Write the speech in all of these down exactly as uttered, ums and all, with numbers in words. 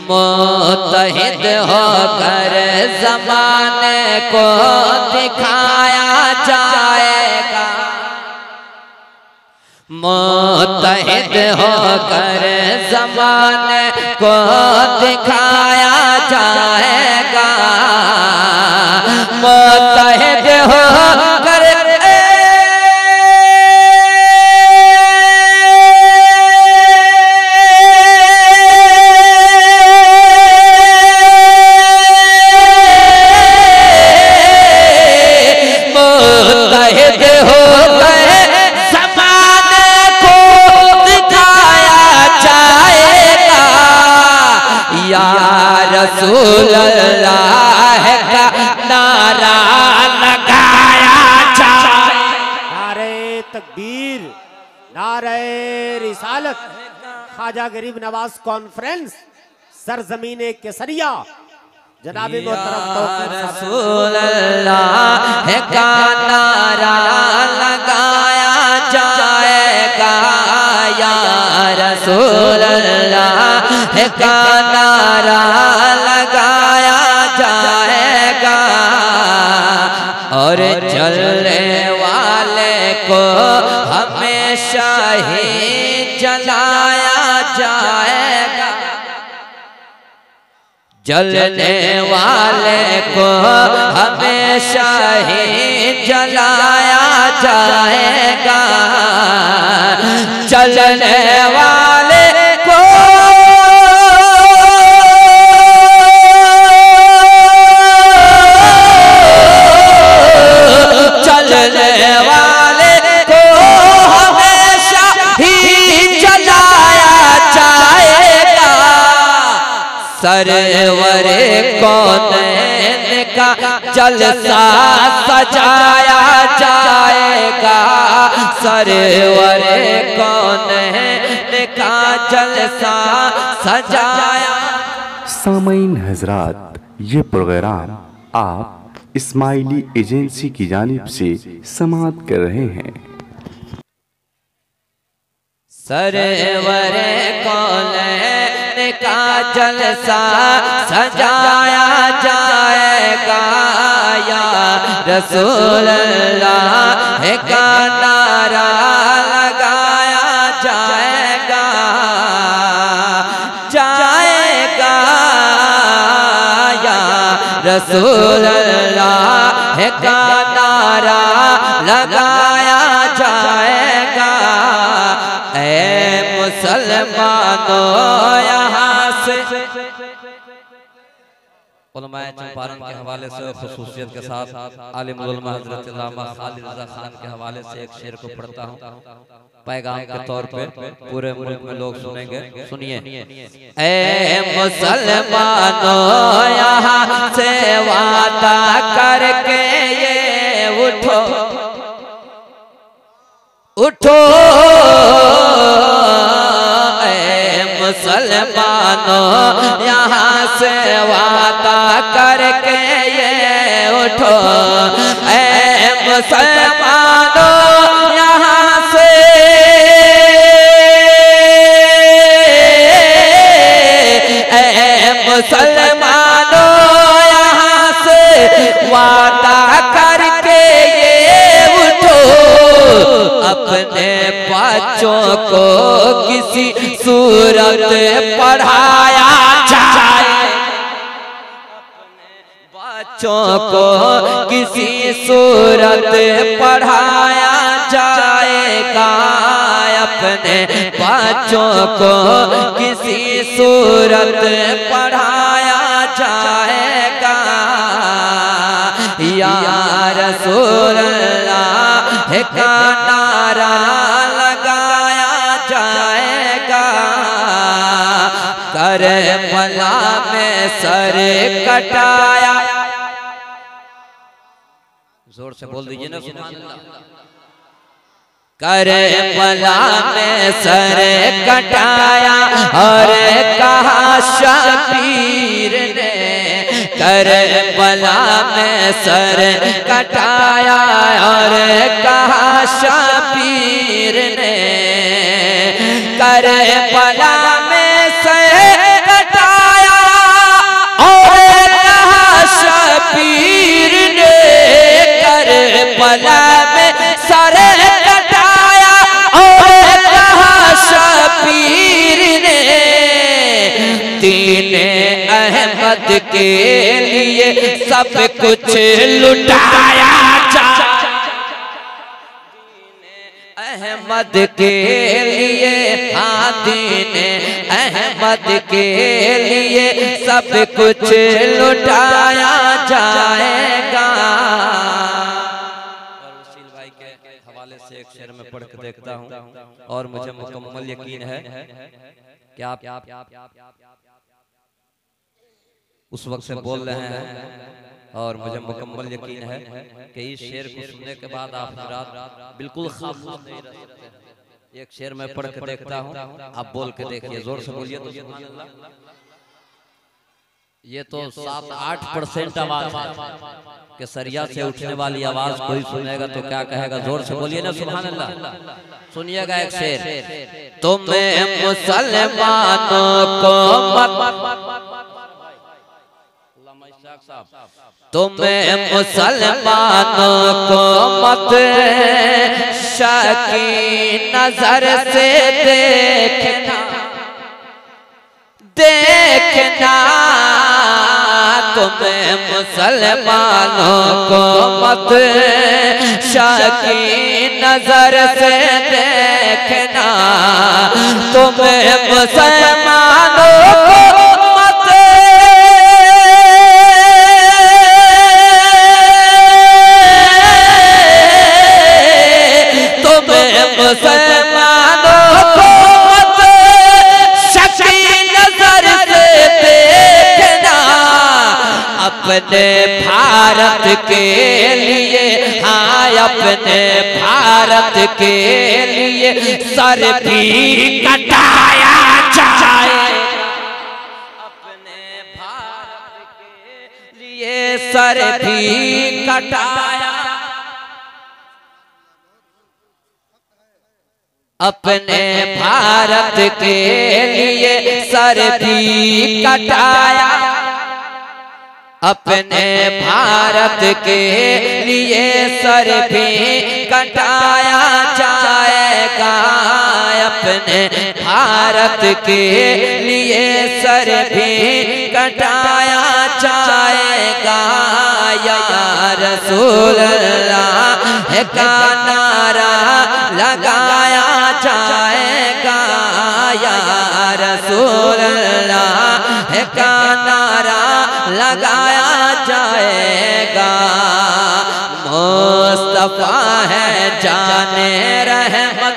मुत्तहिद होकर ज़माने को दिखाया जाएगा, मुत्तहिद होकर ज़माने को दिखाया जाएगा, मुत्तहिद होकर रसूल अल्लाह का नारा लगाया जाए। नारे तकबीर, नारे रिसालत, ख्वाजा गरीब नवाज कॉन्फ्रेंस, सरजमीने केसरिया, जनाब मोहतरम रसूल अल्लाह का नारा लगाया जाएगा, या रसूल अल्लाह का नारा लगाया जाएगा, और जलने वाले को हमेशा ही जलाया जाएगा, जलने वाले को हमेशा ही जलाया जाएगा, जलने वाले को जलने वाले को हमेशा ही जलाया जाएगा, सरवरे कौनैन का जलसा सजाया जाएगा, सरवरे कौनैन का जलसा सजाया। सामईन हजरात, ये प्रोग्राम आप इस्माइली एजेंसी की जानिब से समाअत कर रहे हैं। सरवरे कौनैन का जलसा सजाया जाएगा, या रसूल अल्लाह का नारा लगाया जाएगा, जाएगा, या रसूल अल्लाह का नारा लगाया जाएगा। ऐ मुसलमानों यहाँ से उलमाए चंपारण के हवाले से खुसूसियत के साथ आलिम उलमा हज़रत अल्लामा खालिद रज़ा खान के हवाले से एक शेर को पढ़ता हूँ, पैगाम के तौर पे पूरे मुल्क में लोग सुनेंगे। सुनिए। ऐ मुसलमानों यहाँ से वादा करके ये उठो उठो, ऐ मुसलमानों यहाँ से वादा करके ये उठो, ऐ मुसलमानों यहाँ से, ऐ मुसलमानों यहाँ से वादा करके ये उठो, अपने बच्चों को किसी सूरत पढ़ाया जाए, बच्चों को किसी सूरत पढ़ाया जाएगा, अपने बच्चों को किसी सूरत पढ़ाया जाएगा, या रसूल अल्लाह का नारा लगाया जाएगा, करबला में सर कटाया। जोर से बोल दीजिए ना सुभान अल्लाह। करबला में सर कटाया और कहा शबीर ने, करबला में सर कटाया और कहा शबीर ने, करबला में सर कटाया दीने अहमद के लिए सब कुछ लुटाया जा, अहमद के लिए, हाँ दीने अहमद के लिए सब कुछ लुटाया जाएगा। और वसील भाई के हवाले से एक शेर में पढ़ के देखता हूँ और मुझे मुकम्मल यकीन है कि आप उस वक्त से बोल रहे हैं और मुझे मुकम्मल यकीन है कि इस शेर को सुनने के बाद आप हज़रात बिल्कुल खामोश नहीं रह सकते। एक शेर में पढ़ के देखता हूँ, आप बोल के देखिए, जोर से बोलिए तो सुभान अल्लाह। ये तो सात आठ परसेंट आवाज है, केसरिया से उठने वाली आवाज कोई सुनेगा तो क्या कहेगा? जोर से बोलिए ना सुभान अल्लाह। सुनिएगा एक शेर, तुम्हें मुसलमानों को मत, तुम्हें मुसलमानों को मत शकी नजर से देखना, देखना तुम्हें मुसलमानों को मत शकी नजर से देखना, तुम्हें मुसलमानों को मुसलमानों को मत शकी नजर से देखना, अपने भारत के लिए, हाँ अपने भारत के लिए सर भी कटाया जाए, अपने भारत के लिए सर भी कटाया, अपने भारत के लिए सर भी कटाया, अपने भारत के लिए सर भी कटाया जाएगा, अपने भारत के लिए सर भी कटाया जाएगा। या रसूल अल्लाह का नारा लगाया जाएगा, या रसूल अल्लाह का नारा लगाया जाएगा। मुस्तफा है जाने रहमत,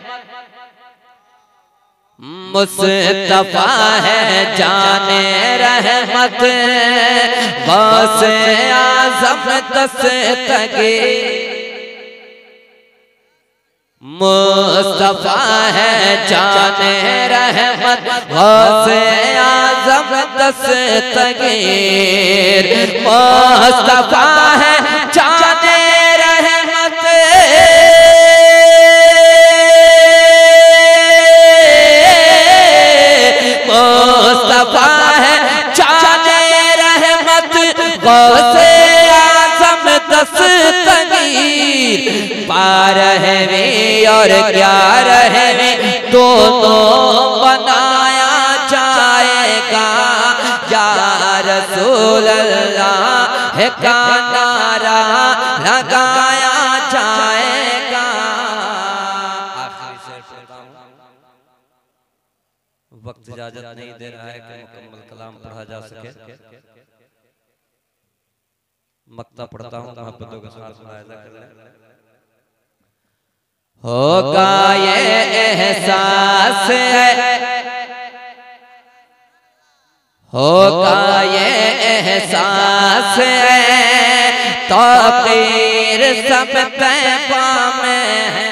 मुस्तफा है जाने रहमत, बस आज़म दस्तगीर, मुस्तफा है जाने रहमत, गौसे आज़म दस्तगीर, मुस्तफा है जाने रहमत, मुस्तफा है जाने रहमत, गौसे आज़म दस्तगीर, बारहवीं और ग्यारहवीं दोनों बनाया जाएगा, या रसूल अल्लाह का नारा लगाया जाएगा। आखिरी शेर पढ़ता हूं, वक्त इजाजत नहीं दे रहा है कि मुकम्मल कलाम पढ़ा जा सके, मक्ता पढ़ता हूँ, मोहब्बतों के साथ मुलाहिजा कर लें। होगा ये एहसास है, होगा ये एहसास है, तौक़ीर सब तैबा में है,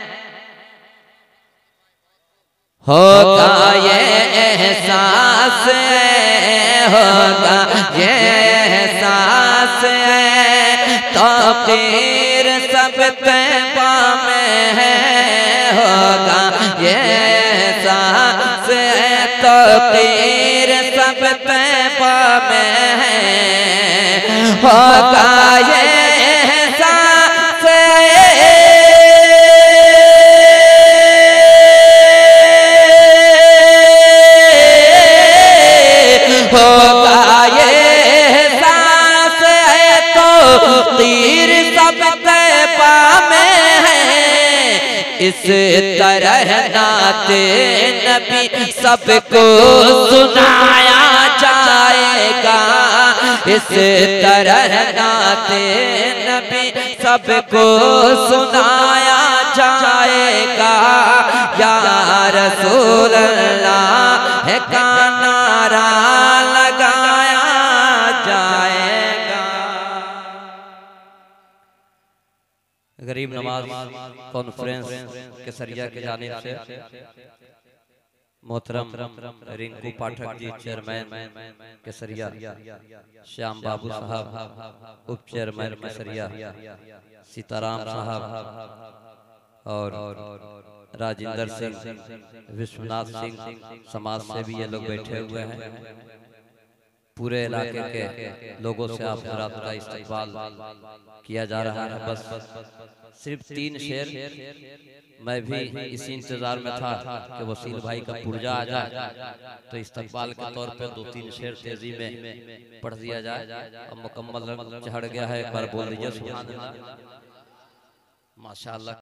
होगा ये एहसास है, होगा ये एहसास है, तौक़ीर सब तैबा में है, होगा ये एहसास है, तौक़ीर सब तैबा में है, होगा ये एहसास है, होगा ये सांस है तो तीर सब तैबा में है। इस तरह नाते नबी सबको सुनाया जाएगा। इस तरह नाते नबी सबको सुनाया जाएगा। या रसूल अल्लाह का नारा लगाया जाएगा। गरीब नवाज कॉन्फ्रेंस केसरिया के जानिब से मोहतरम रिंकू पाठक जी चेयरमैन केसरिया, श्याम बाबू साहब उप चेयरमैन केसरिया, सीताराम साहब और राजेंद्र सिंह, विश्वनाथ सिंह समाज से भी ये लोग बैठे हुए हैं। पूरे इलाके के लोगों से आप रात का इस्तकबाल किया जा रहा है। बस सिर्फ तीन शेर मैं भी इसी इंतजार में था कि वसील भाई का पुर्जा आ जाए तो इस्तकबाल के तौर पे दो तीन शेर तेजी में पढ़ दिया जाए। अब मुकम्मल चढ़ गया है, एक बार बोल दीजिए सुभान अल्लाह, माशाअल्लाह।